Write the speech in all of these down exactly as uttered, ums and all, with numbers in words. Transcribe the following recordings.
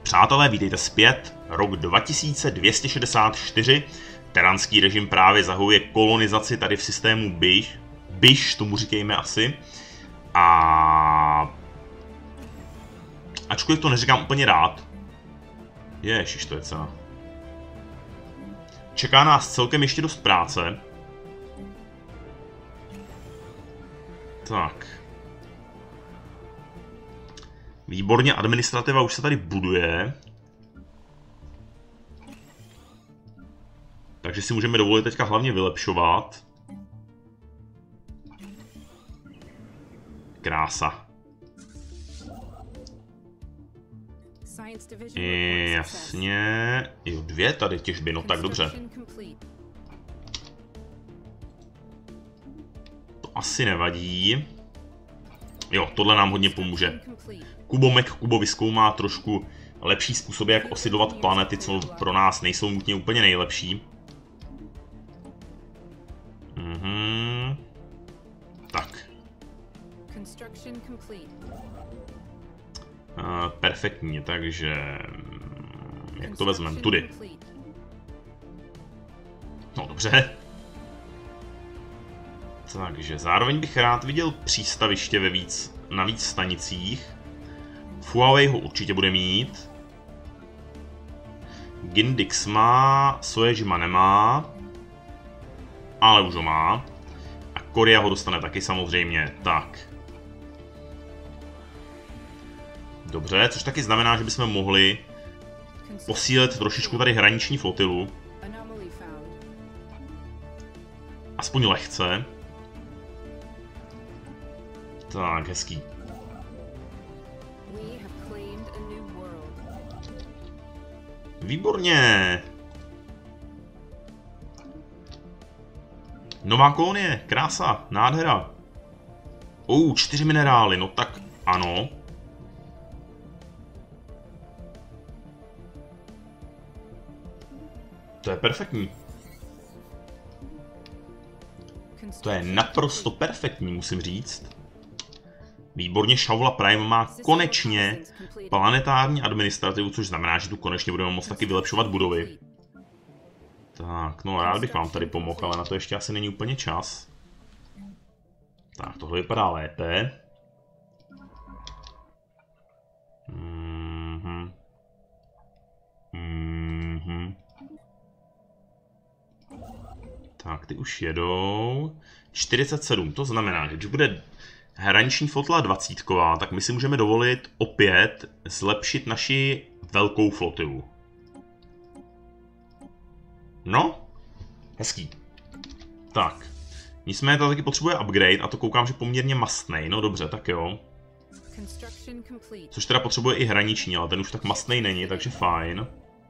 Přátelé, vítejte zpět. Rok dva tisíce dvě stě šedesát čtyři. Teranský režim právě zahajuje kolonizaci tady v systému Biš. Biš, tomu říkejme asi. A... ačkoliv to neříkám úplně rád. Ježiš, to je cena. Čeká nás celkem ještě dost práce. Tak. Výborně, administrativa už se tady buduje. Takže si můžeme dovolit teďka hlavně vylepšovat. Krása. I, jasně. Jo, dvě tady těžby, no tak dobře. To asi nevadí. Jo, tohle nám hodně pomůže. Kubomek Kubo vyzkoumá trošku lepší způsoby, jak osidlovat planety, co pro nás nejsou nutně úplně nejlepší. Mhm. Tak. Uh, perfektní, takže... jak to vezmeme? Tudy. No dobře. Takže zároveň bych rád viděl přístaviště ve víc, na víc stanicích. Huawei ho určitě bude mít. Gindix má, Soejima nemá. Ale už ho má. A Korea ho dostane taky samozřejmě. Tak. Dobře, což taky znamená, že bychom mohli posílit trošičku tady hraniční flotilu. Aspoň lehce. Tak, hezký. Výborně. Nová kolonie, krása, nádhera. Ou, čtyři minerály, no tak ano. To je perfektní. To je naprosto perfektní, musím říct. Výborně, Shaula Prime má konečně planetární administrativu, což znamená, že tu konečně budeme moct taky vylepšovat budovy. Tak, no rád bych vám tady pomohl, ale na to ještě asi není úplně čas. Tak, tohle vypadá lépe. Mhm. Mhm. Tak, ty už jedou. čtyřicet sedm, to znamená, že když bude hraniční flotila dvacítková, tak my si můžeme dovolit opět zlepšit naši velkou flotilu. No, hezký. Tak, nicméně to taky potřebuje upgrade a to koukám, že poměrně mastnej, no dobře, tak jo. Což teda potřebuje i hraniční, ale ten už tak mastnej není, takže fajn.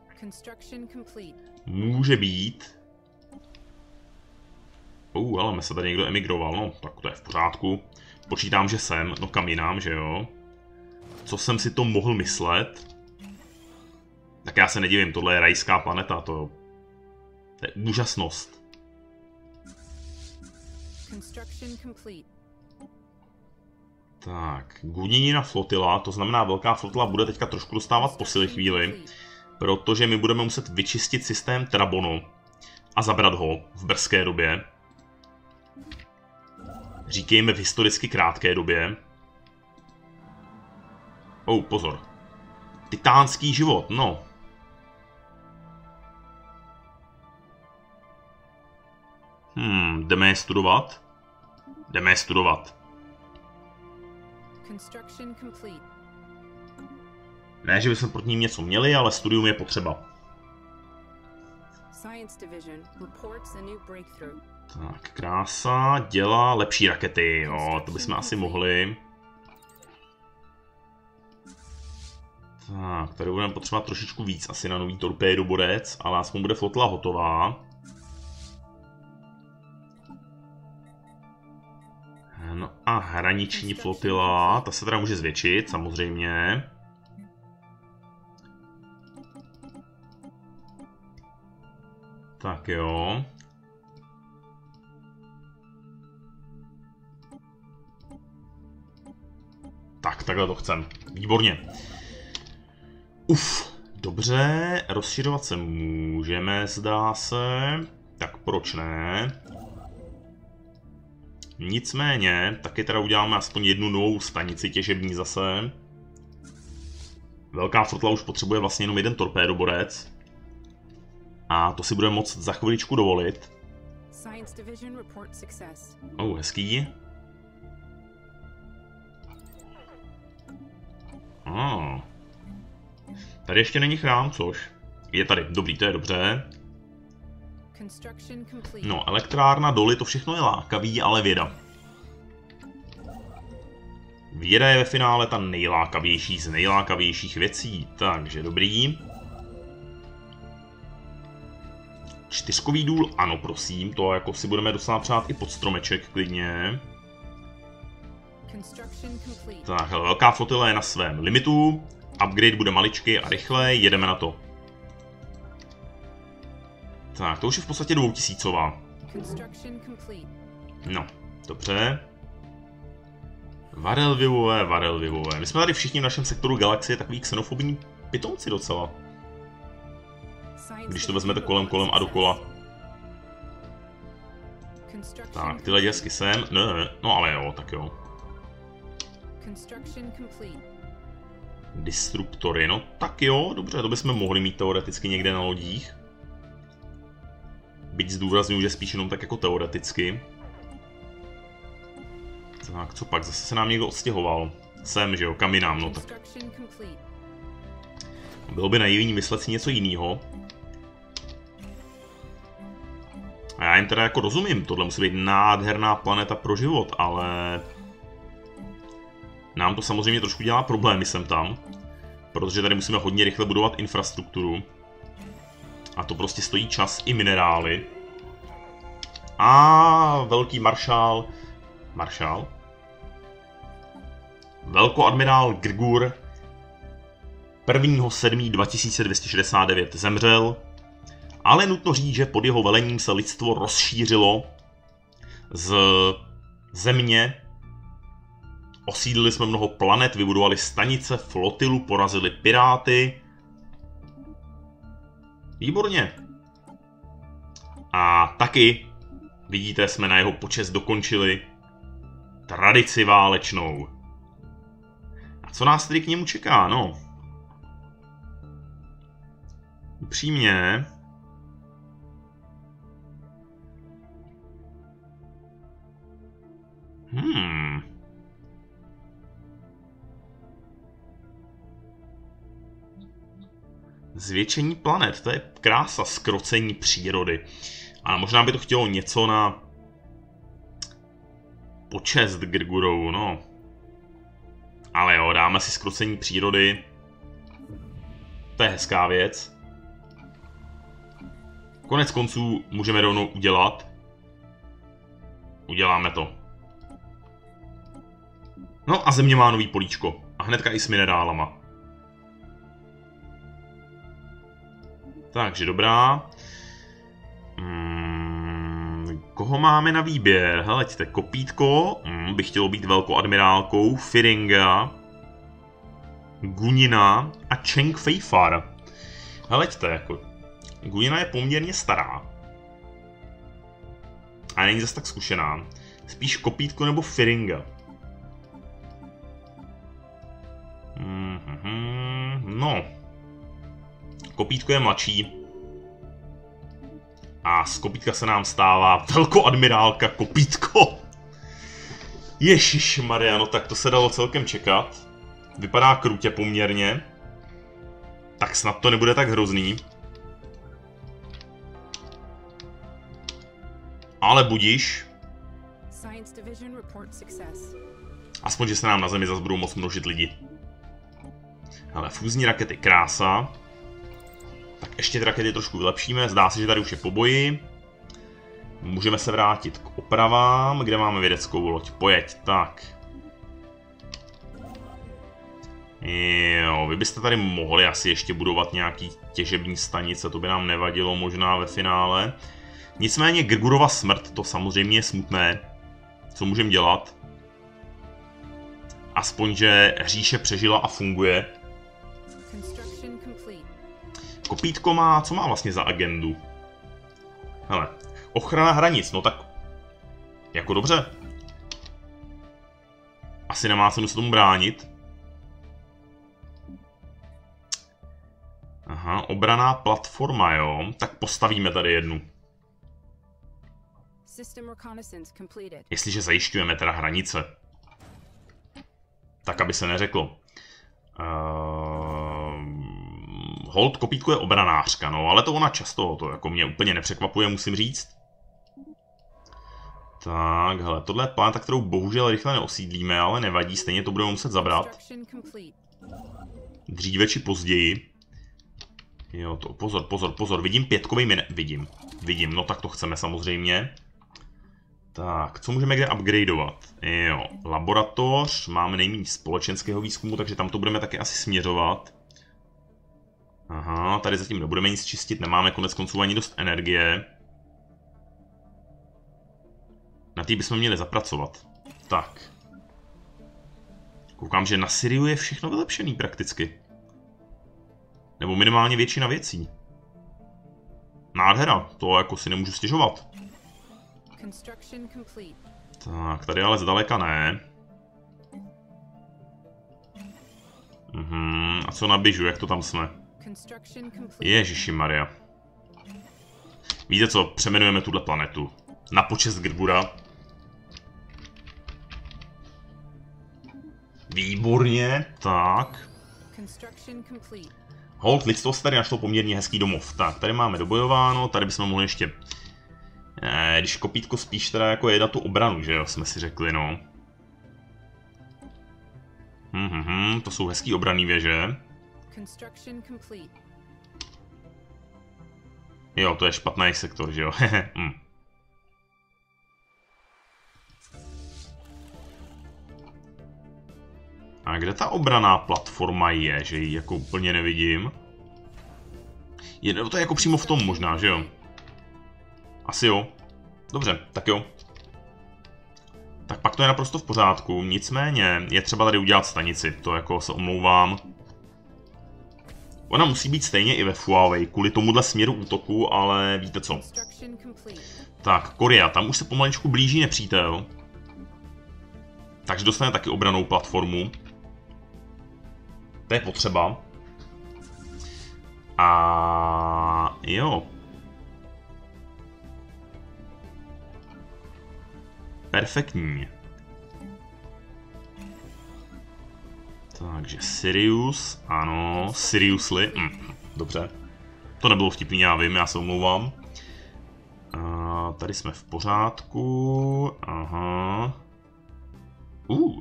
Může být. Uh, ale se tady někdo emigroval, no tak to je v pořádku. Počítám, že jsem, no kam jinam, že jo. Co jsem si to mohl myslet? Tak já se nedivím, tohle je rajská planeta, to, to je úžasnost. Tak, Guninina flotila, to znamená velká flotila bude teďka trošku dostávat posily chvíli, protože my budeme muset vyčistit systém Trabono a zabrat ho v brzké době. Říkejme v historicky krátké době. Oh, pozor. Titánský život, no. Hmm, jdeme je studovat? Jdeme je studovat. Ne, že bychom proti ním něco měli, ale studium je potřeba. Tak, krása, dělá lepší rakety, jo, to bychom asi mohli. Tak, tady budeme potřebovat trošičku víc asi na nový torpédoborec, ale aspoň bude flotila hotová. No a hraniční flotila, ta se teda může zvětšit, samozřejmě. Tak jo. Tak, takhle to chcem. Výborně. Uf, dobře, rozšiřovat se můžeme, zdá se. Tak proč ne? Nicméně, taky teda uděláme aspoň jednu novou stanici těžební zase. Velká flotila už potřebuje vlastně jenom jeden torpédoborec. A to si budeme moct za chviličku dovolit. Oh, hezký. Ah. Tady ještě není chrám, což? Je tady, dobrý, to je dobře. No, elektrárna, doly, to všechno je lákavý, ale věda. Věda je ve finále ta nejlákavější z nejlákavějších věcí, takže dobrý. Čtyřkový důl, ano prosím, to jako si budeme dostat přát i pod stromeček klidně. Tak, hele, velká flotila je na svém limitu, upgrade bude maličky a rychle, jedeme na to. Tak, to už je v podstatě dvoutisícová. No, dobře. Varel vyvové, varel vyvové. My jsme tady všichni v našem sektoru galaxie takový xenofobní pitomci docela. Když to vezmete kolem, kolem a dokola. Tak, tyhle děsky sem. Ne, ne, no ale jo, tak jo. Disruptory, no tak jo, dobře, to bychom mohli mít teoreticky někde na lodích. Byť zdůrazňuji, že spíš jenom tak jako teoreticky. Tak, co pak? Zase se nám někdo odstěhoval. Sem, že jo, kam jinam, no tak. Bylo by naivní myslet si něco jiného. A já jen teda jako rozumím, tohle musí být nádherná planeta pro život, ale... Nám to samozřejmě trošku dělá problémy sem tam. Protože tady musíme hodně rychle budovat infrastrukturu. A to prostě stojí čas i minerály. A velký maršál... Maršál? Velkoadmirál Grgur prvního sedmého dva tisíce dvě stě šedesát devět zemřel, ale nutno říct, že pod jeho velením se lidstvo rozšířilo z země. Osídlili jsme mnoho planet, vybudovali stanice, flotilu, porazili piráty. Výborně. A taky, vidíte, jsme na jeho počest dokončili tradici válečnou. A co nás tedy k němu čeká, no? Upřímně... Hmm... Zvětšení planet, to je krása, zkrocení přírody. A možná by to chtělo něco na počest Grgurovu, no. Ale jo, dáme si zkrocení přírody. To je hezká věc. Konec konců můžeme rovnou udělat. Uděláme to. No a země má nový políčko. A hnedka i s minerálama. Takže dobrá. Hmm, koho máme na výběr? Heleďte, Kopítko hmm, by chtělo být velkoadmirálkou, Firinga, Gunina a Cheng Feifar. Heleďte, jako, Gunina je poměrně stará. A není zase tak zkušená. Spíš Kopítko nebo Firinga. Hmm, hmm, no. Kopítko je mladší. A z Kopítka se nám stává velkoadmirálka Kopítko. Ježišmarja, no tak to se dalo celkem čekat. Vypadá krutě poměrně. Tak snad to nebude tak hrozný. Ale budiš. Aspoň, že se nám na Zemi zase budou moc množit lidi. Hele, fúzní rakety, krása. Tak ještě ty rakety trošku vylepšíme, zdá se, že tady už je po boji. Můžeme se vrátit k opravám, kde máme vědeckou loď, pojeď, tak. Jo, vy byste tady mohli asi ještě budovat nějaký těžební stanice, to by nám nevadilo možná ve finále. Nicméně Grgurova smrt, to samozřejmě je smutné. Co můžeme dělat? Aspoň, že říše přežila a funguje. Kopítko má, co má vlastně za agendu? Hele, ochrana hranic, no tak... Jako dobře. Asi nemá cenu se tomu bránit. Aha, obraná platforma, jo. Tak postavíme tady jednu. Jestliže zajišťujeme teda hranice. Tak, aby se neřeklo. Uh, hold, kopítko je obranářka, no, ale to ona často, to jako mě úplně nepřekvapuje, musím říct. Tak, hele, tohle je planeta, kterou bohužel rychle neosídlíme, ale nevadí, stejně to budeme muset zabrat. Dříve či později. Jo, to, pozor, pozor, pozor, vidím pětkový mine... Vidím, vidím, no tak to chceme samozřejmě. Tak, co můžeme kde upgradeovat? Jo, laboratoř, máme nejméně společenského výzkumu, takže tam to budeme taky asi směřovat. Aha, tady zatím nebudeme nic čistit, nemáme konec konců ani dost energie. Na tý bychom měli zapracovat. Tak. Koukám, že na Siriu je všechno vylepšený prakticky. Nebo minimálně většina věcí. Nádhera, to jako si nemůžu stěžovat. Tak, tady ale zdaleka ne. Mhm, a co na Bižu, jak to tam jsme? Ježišimaria. Víte co, přeměnujeme tuhle planetu. Na počest Grbura. Výborně, tak. Hold, lidstvo se tady našlo poměrně hezký domov. Tak, tady máme dobojováno, tady bychom mohli ještě... Ne, když kopítko spíš teda jako je na tu obranu, že jo, jsme si řekli, no. Hm, hm, hm, to jsou hezký obranný věže. Jo, to je špatný sektor, že jo, hm. A kde ta obraná platforma je, že ji jako úplně nevidím? Je to jako přímo v tom možná, že jo? Asi jo. Dobře, tak jo. Tak pak to je naprosto v pořádku, nicméně je třeba tady udělat stanici, to jako se omlouvám. Ona musí být stejně i ve Huawei, kvůli tomuhle směru útoku, ale víte co. Tak, Korea, tam už se pomaličku blíží nepřítel. Takže dostane taky obranou platformu. To je potřeba. A jo. Perfektní. Takže Sirius, ano, Seriously, mm, dobře. To nebylo vtipný, já vím, já se omlouvám. A tady jsme v pořádku, aha. Uh.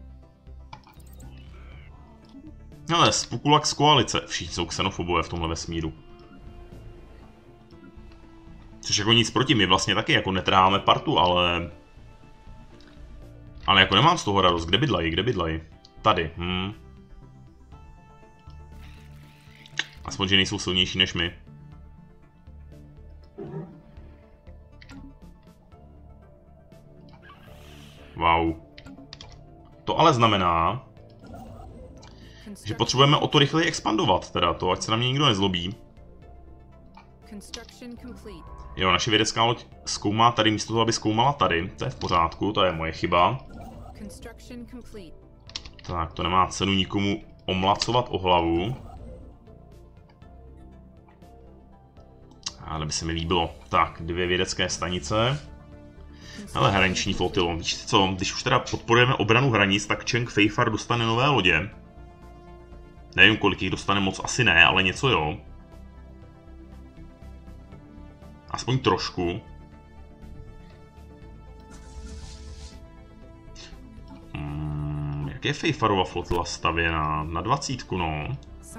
Ale Spukulax z koalice, všichni jsou xenofobové v tomhle vesmíru. Což jako nic proti, my vlastně taky jako netrháme partu, ale... Ale jako nemám z toho radost, kde bydlají, kde bydlají? Tady, hm. Aspoň, že nejsou silnější než my. Wow. To ale znamená, že potřebujeme o to rychleji expandovat, teda to, ať se na mě nikdo nezlobí. Jo, naše vědecká loď zkoumá tady místo toho, aby zkoumala tady. To je v pořádku, to je moje chyba. Tak, to nemá cenu nikomu omlacovat o hlavu. Ale by se mi líbilo. Tak, dvě vědecké stanice. Ale hraniční flotilo. Víš co, když už teda podporujeme obranu hranic, tak Cheng Feifar dostane nové lodě. Nevím, kolik jich dostane, moc asi ne, ale něco jo. Aspoň trošku. Hmm, jak je Feifarova flotila stavěná? Na dvacítku, no.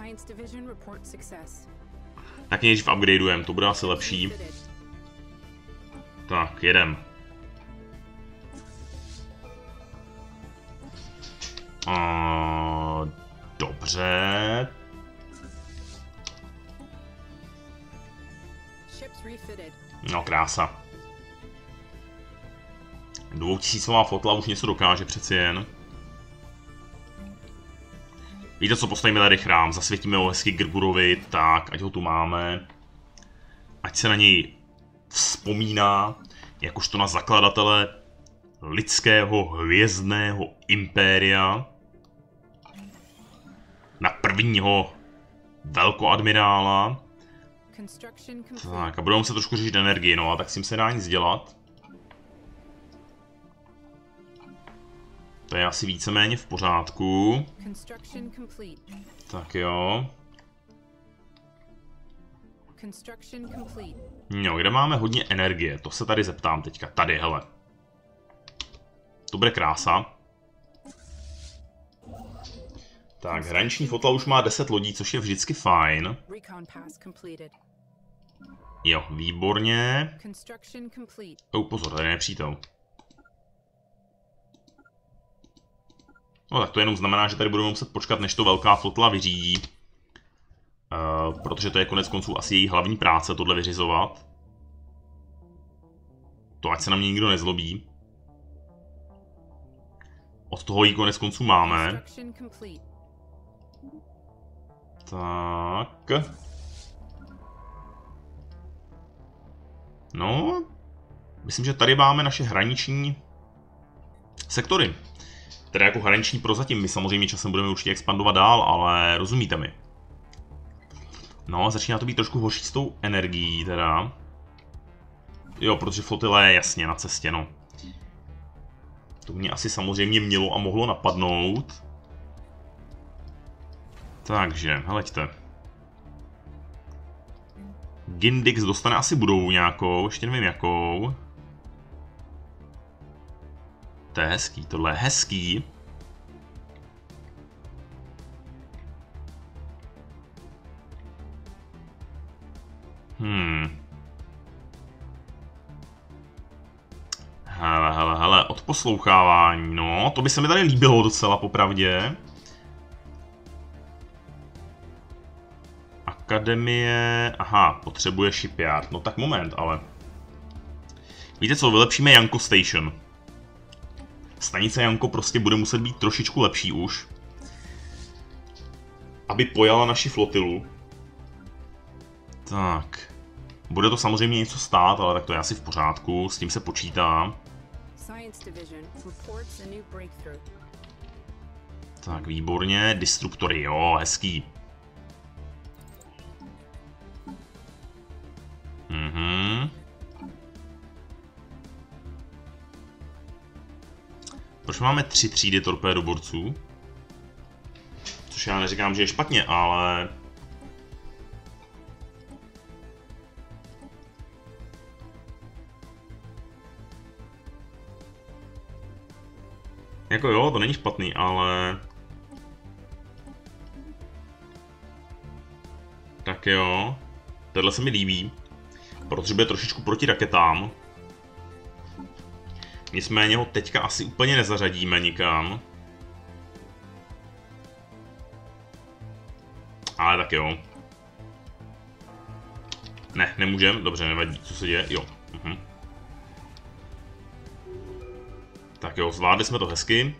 Tak nejdřív upgradeujeme, to bude asi lepší. Tak, jedem. Uh, dobře. No, krása. Dvoutisícová flotila už něco dokáže přeci jen. Víte co, postavíme tady chrám, zasvětíme ho hezky Grgurovi, tak, ať ho tu máme. Ať se na něj vzpomíná, jakožto na zakladatele lidského hvězdného impéria. Na prvního velkoadmirála. Tak a budeme se trošku řešit energii, no a tak s tím se dá nic dělat. To je asi víceméně v pořádku. Tak jo. No, kde máme hodně energie, to se tady zeptám teďka. Tady, hele. To bude krása. Tak, hraniční flota už má deset lodí, což je vždycky fajn. Jo, výborně. Oh, pozor, tady je nepřítel. No tak to jenom znamená, že tady budeme muset počkat, než to velká flotila vyřídí. Uh, protože to je konec konců asi její hlavní práce, tohle vyřizovat. To ať se na mě nikdo nezlobí. Od toho jí konec konců máme. Tak. No. Myslím, že tady máme naše hraniční sektory. Teda jako hraniční prozatím, my samozřejmě časem budeme určitě expandovat dál, ale rozumíte mi. No, začíná to být trošku horší s tou energií, teda. Jo, protože flotila je jasně na cestě, no. To mě asi samozřejmě mělo a mohlo napadnout. Takže, heleďte. Gindix dostane asi budovu nějakou, ještě nevím jakou. To je hezký, tohle je hezký. Hmm. Hele, hele, hele, odposlouchávání, no, to by se mi tady líbilo docela, popravdě. Akademie, aha, potřebuje shipyard, no tak moment, ale. Víte co, vylepšíme Janko Station. Stanice Janko prostě bude muset být trošičku lepší už. Aby pojala naši flotilu. Tak. Bude to samozřejmě něco stát, ale tak to je asi v pořádku, s tím se počítá. Tak, výborně, destruktory, jo, hezký. Mhm. Proč máme tři třídy torpédoborců? Což já neříkám, že je špatně, ale... Jako jo, to není špatný, ale... Tak jo. Tohle se mi líbí. Protože bude trošičku proti raketám. Nicméně ho teďka asi úplně nezařadíme nikam. Ale tak jo. Ne, nemůžeme. Dobře, nevadí. Co se děje? Jo. Mhm. Tak jo, zvládli jsme to hezky.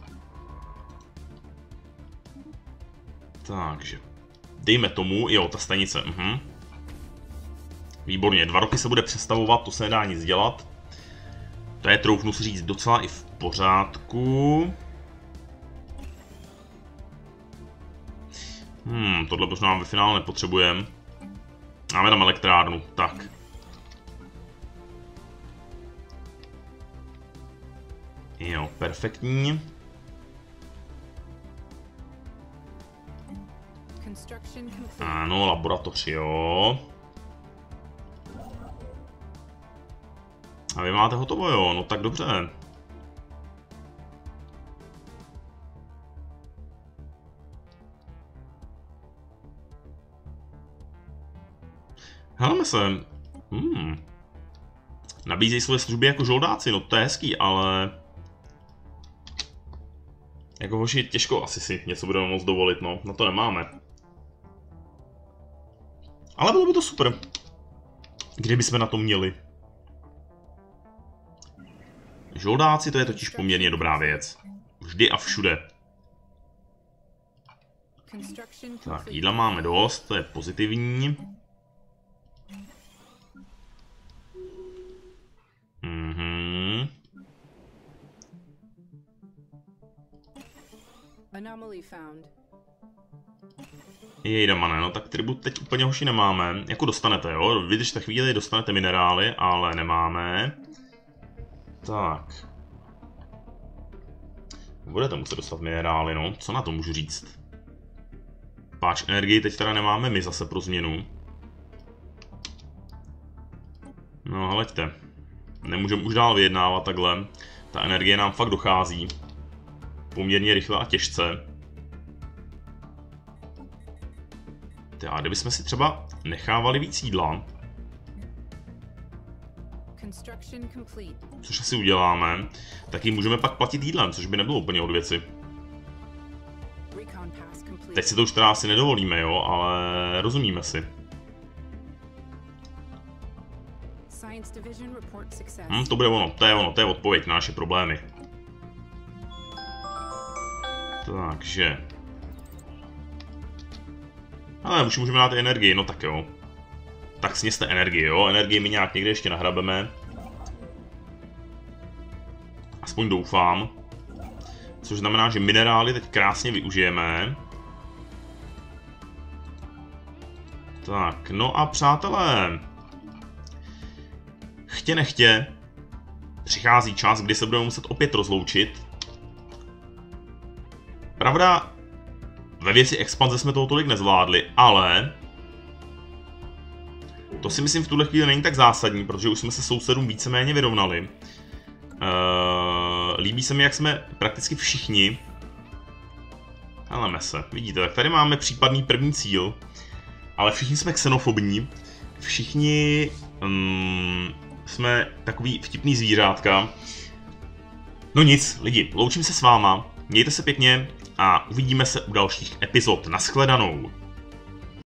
Takže. Dejme tomu, jo, ta stanice. Mhm. Výborně, dva roky se bude přestavovat, to se nedá nic dělat. To je, troufnu si říct, docela i v pořádku. Hmm, tohle možná ve finále nepotřebujeme. Máme tam elektrárnu, tak. Jo, perfektní. Ano, laboratoř, jo. A vy máte hotovo, jo, no tak dobře. Helme se. Hmm. Nabízejí svoje služby jako žoldáci, no to je hezký, ale... Jako hoši, těžko asi si něco budeme moct dovolit, no, na to nemáme. Ale bylo by to super. Kdyby jsme na to měli. Žoldáci, to je totiž poměrně dobrá věc. Vždy a všude. Tak, jídla máme dost, to je pozitivní. Mhm. Jejda, mane, no tak tribut teď úplně hoši nemáme. Jako dostanete, jo? Vydržte chvíli, dostanete minerály, ale nemáme. Tak. Budete muset dostat minerály, no. Co na to můžu říct? Páč energii teď teda nemáme my zase pro změnu. No, hleďte. Nemůžeme už dál vyjednávat takhle. Ta energie nám fakt dochází. Poměrně rychle a těžce. A kdybychom si třeba nechávali víc jídla, což asi uděláme, tak ji můžeme pak platit jídlem, což by nebylo úplně od věci. Teď si to už teda asi nedovolíme, jo, ale rozumíme si. Hm, to bude ono, to je ono, to je odpověď na naše problémy. Takže... Ale už můžeme dát energii, no tak jo. Tak sněste energii, jo, energii my nějak někde ještě nahrabeme. Aspoň doufám. Což znamená, že minerály teď krásně využijeme. Tak, no a přátelé. Chtě nechtě. Přichází čas, kdy se budeme muset opět rozloučit. Pravda, ve věci expanze jsme toho tolik nezvládli, ale... To si myslím v tuhle chvíli není tak zásadní, protože už jsme se sousedům víceméně vyrovnali. Uh, líbí se mi, jak jsme prakticky všichni... Heleme se, vidíte, tak tady máme případný první cíl. Ale všichni jsme xenofobní. Všichni... Um, jsme takový vtipný zvířátka. No nic, lidi, loučím se s váma. Mějte se pěkně a uvidíme se u dalších epizod. Naschledanou.